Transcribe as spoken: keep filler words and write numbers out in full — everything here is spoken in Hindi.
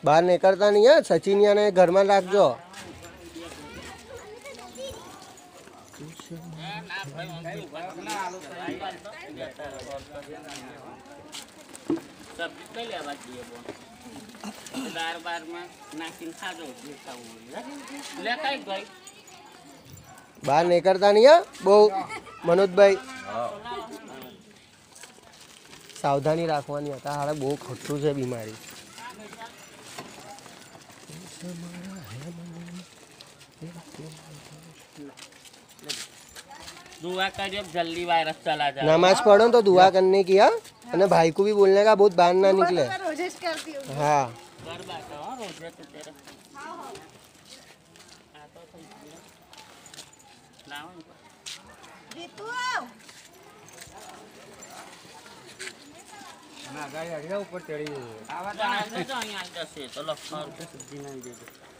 बाहर निकलता नहीं है। सचिनिया ने घर में रखो। बाहर निकलता नहीं है बहु मनोज भाई सावधानी राखवानी हता हारे बहु खतरू है बीमारी। दुआ करिए जल्दी वायरस चला जाए। नमाज पढ़ो तो दुआ करने की। हाँ और भाई को भी बोलने का बहुत बाहर ना निकले। हाँ ना गाड़ी ऊपर चढ़ी आवाज आ रही है तो यहाँ से तो लखनऊ से सब्जी नहीं दे दे।